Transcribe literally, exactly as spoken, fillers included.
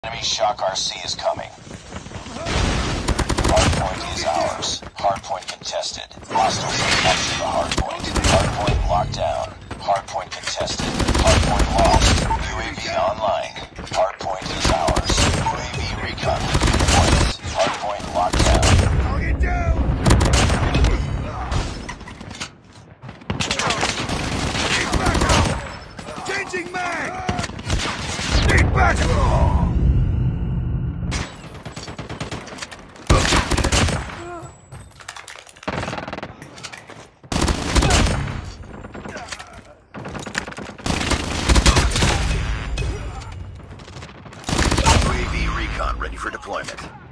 Enemy shock R C is coming. Hardpoint is ours. Hardpoint contested. Hostiles have captured the hardpoint. Hardpoint locked down. Hardpoint contested. Hardpoint lost. U A V online. Hardpoint is ours. U A V recon deployment. Hardpoint locked down. Target down! Need backup! Changing mag! Need backup! U A V recon ready for deployment.